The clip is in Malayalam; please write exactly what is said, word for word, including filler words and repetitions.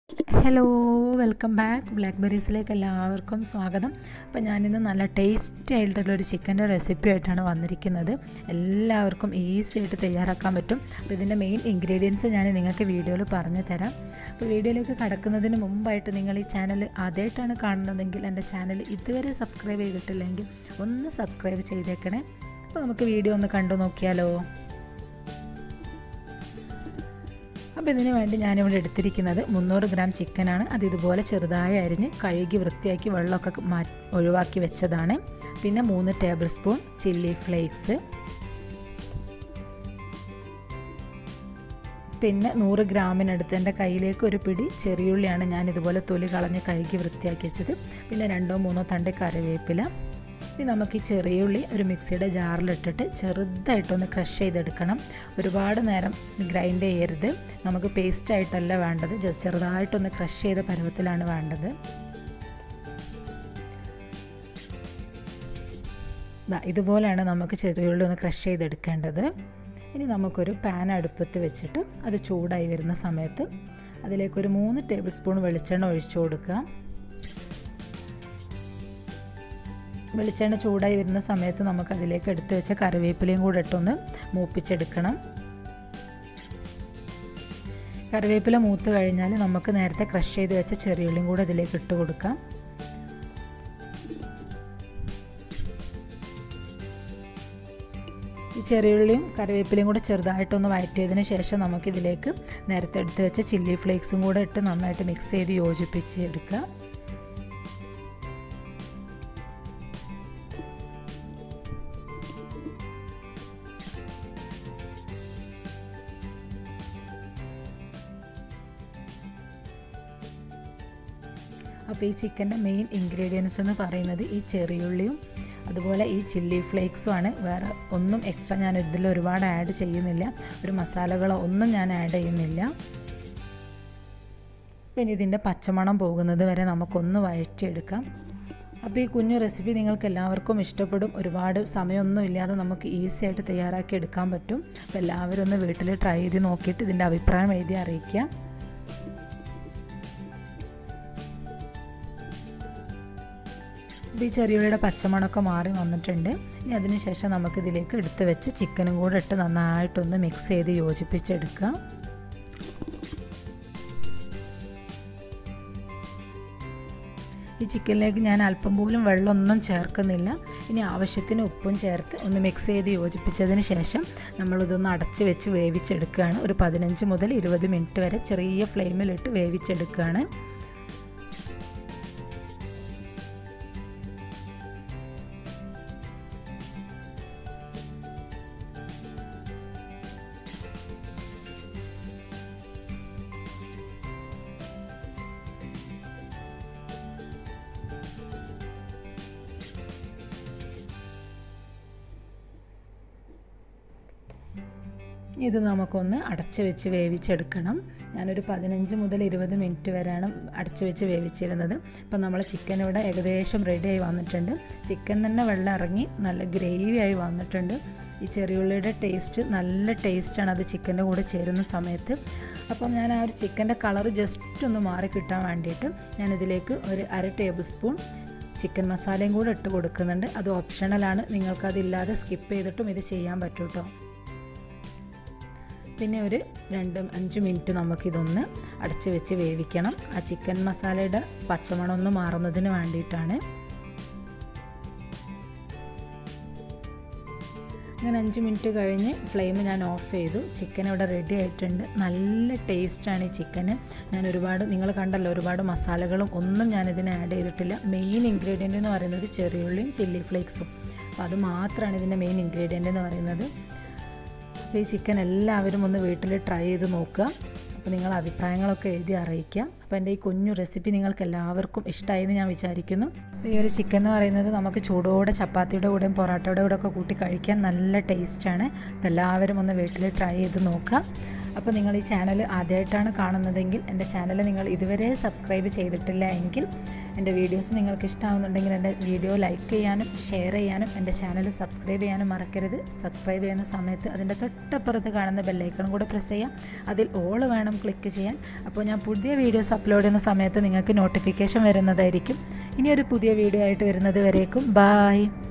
Hello, welcome back. ബ്ലാക്ക്ബെറീസിലേക്ക് എല്ലാവർക്കും സ്വാഗതം. അപ്പോൾ ഞാനിന്ന് നല്ല ടേസ്റ്റി ആയിട്ടുള്ളൊരു ചിക്കൻ്റെ റെസിപ്പി ആയിട്ടാണ് വന്നിരിക്കുന്നത്. എല്ലാവർക്കും ഈസി ആയിട്ട് തയ്യാറാക്കാൻ പറ്റും. അപ്പോൾ ഇതിൻ്റെ മെയിൻ ഇൻഗ്രീഡിയൻസ് ഞാൻ നിങ്ങൾക്ക് വീഡിയോയിൽ പറഞ്ഞു തരാം. അപ്പോൾ വീഡിയോയിലേക്ക് കടക്കുന്നതിന് മുമ്പായിട്ട് നിങ്ങൾ ഈ ചാനൽ ആദ്യമായിട്ടാണ് കാണുന്നതെങ്കിൽ എൻ്റെ ചാനൽ ഇതുവരെ സബ്സ്ക്രൈബ് ചെയ്തിട്ടില്ലെങ്കിൽ ഒന്ന് സബ്സ്ക്രൈബ് ചെയ്തേക്കണേ. അപ്പോൾ നമുക്ക് വീഡിയോ ഒന്ന് കണ്ടു നോക്കിയാലോ. അപ്പോൾ ഇതിന് വേണ്ടി ഞാനിവിടെ എടുത്തിരിക്കുന്നത് മുന്നൂറ് ഗ്രാം ചിക്കനാണ്. അത് ഇതുപോലെ ചെറുതായി അരിഞ്ഞ് കഴുകി വൃത്തിയാക്കി വെള്ളമൊക്കെ മാ ഒഴിവാക്കി വെച്ചതാണ്. പിന്നെ മൂന്ന് ടേബിൾ സ്പൂൺ ചില്ലി ഫ്ലേക്സ്, പിന്നെ നൂറ് ഗ്രാമിനടുത്ത് എൻ്റെ കയ്യിലേക്ക് ഒരു പിടി ചെറിയുള്ളിയാണ് ഞാൻ ഇതുപോലെ തൊലി കളഞ്ഞ് കഴുകി വൃത്തിയാക്കി വെച്ചത്. പിന്നെ രണ്ടോ മൂന്നോ തണ്ട് കറിവേപ്പില. ഇനി നമുക്ക് ഈ ചെറിയുള്ളി ഒരു മിക്സിയുടെ ജാറിലിട്ടിട്ട് ചെറുതായിട്ടൊന്ന് ക്രഷ് ചെയ്തെടുക്കണം. ഒരുപാട് നേരം ഗ്രൈൻഡ് ചെയ്യരുത്. നമുക്ക് പേസ്റ്റായിട്ടല്ല വേണ്ടത്, ജസ്റ്റ് ചെറുതായിട്ടൊന്ന് ക്രഷ് ചെയ്ത പരുവത്തിലാണ് വേണ്ടത്. ഇതുപോലെയാണ് നമുക്ക് ചെറിയുള്ളി ഒന്ന് ക്രഷ് ചെയ്തെടുക്കേണ്ടത്. ഇനി നമുക്കൊരു പാൻ അടുപ്പത്ത് വെച്ചിട്ട് അത് ചൂടായി വരുന്ന സമയത്ത് അതിലേക്കൊരു മൂന്ന് ടേബിൾ സ്പൂൺ വെളിച്ചെണ്ണ ഒഴിച്ചു കൊടുക്കുക. വെളിച്ചെണ്ണ ചൂടായി വരുന്ന സമയത്ത് നമുക്ക് അതിലേക്ക് എടുത്ത് വെച്ച കറിവേപ്പിലയും കൂടെ ഇട്ടൊന്ന് മൂപ്പിച്ചെടുക്കണം. കറിവേപ്പില മൂത്ത് കഴിഞ്ഞാൽ നമുക്ക് നേരത്തെ ക്രഷ് ചെയ്ത് വെച്ച ചെറിയുള്ളിയും കൂടെ അതിലേക്ക് ഇട്ട് കൊടുക്കാം. ഈ ചെറിയുള്ളിയും കറിവേപ്പിലയും കൂടെ ചെറുതായിട്ടൊന്ന് വഴറ്റിയതിന് ശേഷം നമുക്കിതിലേക്ക് നേരത്തെ എടുത്ത് വെച്ച ചില്ലി ഫ്ലേക്സും കൂടെ ഇട്ട് നന്നായിട്ട് മിക്സ് ചെയ്ത് യോജിപ്പിച്ച് എടുക്കുക. അപ്പോൾ ഈ ചിക്കൻ്റെ മെയിൻ ഇൻഗ്രീഡിയൻസ് എന്ന് പറയുന്നത് ഈ ചെറിയുള്ളിയും അതുപോലെ ഈ ചില്ലി ഫ്ലേക്സും ആണ്. വേറെ ഒന്നും എക്സ്ട്രാ ഞാൻ ഇതിൽ ഒരുപാട് ആഡ് ചെയ്യുന്നില്ല. ഒരു മസാലകളോ ഒന്നും ഞാൻ ആഡ് ചെയ്യുന്നില്ല. പിന്നെ ഇതിൻ്റെ പച്ചമണം പോകുന്നത് വരെ നമുക്കൊന്ന് വഴറ്റിയെടുക്കാം. അപ്പോൾ ഈ കുഞ്ഞു റെസിപ്പി നിങ്ങൾക്ക് എല്ലാവർക്കും ഇഷ്ടപ്പെടും. ഒരുപാട് സമയമൊന്നും ഇല്ലാതെ നമുക്ക് ഈസി ആയിട്ട് തയ്യാറാക്കി എടുക്കാൻ പറ്റും. അപ്പോൾ എല്ലാവരും ഒന്ന് വീട്ടിൽ ട്രൈ ചെയ്ത് നോക്കിയിട്ട് ഇതിൻ്റെ അഭിപ്രായം എഴുതി അറിയിക്കുക. ഈ ചെറിയുള്ളിയുടെ പച്ചമണമൊക്കെ മാറി വന്നിട്ടുണ്ട്. ഇനി അതിന് ശേഷം നമുക്കിതിലേക്ക് എടുത്ത് വെച്ച് ചിക്കനും കൂടെ ഇട്ട് നന്നായിട്ടൊന്ന് മിക്സ് ചെയ്ത് യോജിപ്പിച്ചെടുക്കുക. ഈ ചിക്കനിലേക്ക് ഞാൻ അല്പം പോലും വെള്ളമൊന്നും ചേർക്കുന്നില്ല. ഇനി ആവശ്യത്തിന് ഉപ്പും ചേർത്ത് ഒന്ന് മിക്സ് ചെയ്ത് യോജിപ്പിച്ചതിന് ശേഷം നമ്മളിതൊന്ന് അടച്ച് വെച്ച് വേവിച്ചെടുക്കുകയാണ്. ഒരു പതിനഞ്ച് മുതൽ ഇരുപത് മിനിറ്റ് വരെ ചെറിയ ഫ്ലെയിമിലിട്ട് വേവിച്ചെടുക്കുകയാണ്. ഇത് നമുക്കൊന്ന് അടച്ച് വെച്ച് വേവിച്ചെടുക്കണം. ഞാനൊരു പതിനഞ്ച് മുതൽ ഇരുപത് മിനിറ്റ് വരെയാണ് അടച്ച് വെച്ച് വേവിച്ചിരുന്നത്. ഇപ്പം നമ്മൾ ചിക്കൻ ഇവിടെ ഏകദേശം റെഡി ആയി വന്നിട്ടുണ്ട്. ചിക്കൻ തന്നെ വെള്ളം ഇറങ്ങി നല്ല ഗ്രേവി ആയി വന്നിട്ടുണ്ട്. ഈ ചെറിയുള്ളിയുടെ ടേസ്റ്റ് നല്ല ടേസ്റ്റാണ് അത് ചിക്കൻ്റെ കൂടെ ചേരുന്ന സമയത്ത്. അപ്പം ഞാൻ ആ ഒരു ചിക്കൻ്റെ കളറ് ജസ്റ്റ് ഒന്ന് മാറി കിട്ടാൻ വേണ്ടിയിട്ട് ഞാനിതിലേക്ക് ഒരു അര ടേബിൾ സ്പൂൺ ചിക്കൻ മസാലയും കൂടെ ഇട്ട് കൊടുക്കുന്നുണ്ട്. അത് ഓപ്ഷണലാണ്, നിങ്ങൾക്കതില്ലാതെ സ്കിപ്പ് ചെയ്തിട്ടും ഇത് ചെയ്യാൻ പറ്റും കേട്ടോ. പിന്നെ ഒരു രണ്ട് അഞ്ച് മിനിറ്റ് നമുക്കിതൊന്ന് അടച്ച് വെച്ച് വേവിക്കണം. ആ ചിക്കൻ മസാലയുടെ പച്ചമണം ഒന്ന് മാറുന്നതിന് വേണ്ടിയിട്ടാണ്. അങ്ങനെ അഞ്ച് മിനിറ്റ് കഴിഞ്ഞ് ഫ്ലെയിം ഞാൻ ഓഫ് ചെയ്തു. ചിക്കൻ ഇവിടെ റെഡി ആയിട്ടുണ്ട്. നല്ല ടേസ്റ്റാണ് ഈ ചിക്കന്. ഞാൻ ഒരുപാട് നിങ്ങൾ കണ്ടല്ലോ, ഒരുപാട് മസാലകളും ഒന്നും ഞാനിതിന് ആഡ് ചെയ്തിട്ടില്ല. മെയിൻ ഇൻഗ്രീഡിയൻ്റ് എന്ന് പറയുന്നത് ചെറിയുള്ളിയും ചില്ലി ഫ്ലേക്സും. അപ്പോൾ അത് മാത്രമാണ് ഇതിൻ്റെ മെയിൻ ഇൻഗ്രീഡിയൻ്റ് എന്ന് പറയുന്നത്. അപ്പോൾ ഈ ചിക്കൻ എല്ലാവരും ഒന്ന് വീട്ടിൽ ട്രൈ ചെയ്ത് നോക്കുക. അപ്പോൾ നിങ്ങൾ അഭിപ്രായങ്ങളൊക്കെ എഴുതി അറിയിക്കുക. അപ്പോൾ എൻ്റെ ഈ കുഞ്ഞു റെസിപ്പി നിങ്ങൾക്ക് എല്ലാവർക്കും ഇഷ്ടമായെന്ന് ഞാൻ വിചാരിക്കുന്നു. ഈ ഒരു ചിക്കൻ എന്ന് പറയുന്നത് നമുക്ക് ചൂടോടെ ചപ്പാത്തിയുടെ കൂടെയും പൊറോട്ടയുടെ കൂടെ ഒക്കെ കൂട്ടി കഴിക്കാൻ നല്ല ടേസ്റ്റാണ്. അപ്പോൾ എല്ലാവരും ഒന്ന് വീട്ടിൽ ട്രൈ ചെയ്ത് നോക്കുക. അപ്പോൾ നിങ്ങൾ ഈ ചാനൽ ആദ്യമായിട്ടാണ് കാണുന്നതെങ്കിൽ എൻ്റെ ചാനൽ നിങ്ങൾ ഇതുവരെ സബ്സ്ക്രൈബ് ചെയ്തിട്ടില്ല എങ്കിൽ എൻ്റെ വീഡിയോസ് നിങ്ങൾക്ക് ഇഷ്ടമാകുന്നുണ്ടെങ്കിൽ എൻ്റെ വീഡിയോ ലൈക്ക് ചെയ്യാനും ഷെയർ ചെയ്യാനും എൻ്റെ ചാനൽ സബ്സ്ക്രൈബ് ചെയ്യാനും മറക്കരുത്. സബ്സ്ക്രൈബ് ചെയ്യുന്ന സമയത്ത് അതിൻ്റെ തൊട്ടപ്പുറത്ത് കാണുന്ന ബെല്ലൈക്കണും കൂടെ പ്രസ് ചെയ്യാം. അതിൽ ഓൾ വേണം ക്ലിക്ക് ചെയ്യാൻ. അപ്പോൾ ഞാൻ പുതിയ വീഡിയോസ് അപ്ലോഡ് ചെയ്യുന്ന സമയത്ത് നിങ്ങൾക്ക് നോട്ടിഫിക്കേഷൻ വരുന്നതായിരിക്കും. ഇനി ഒരു പുതിയ വീഡിയോ ആയിട്ട് വരുന്നത് വരേക്കും ബായ്.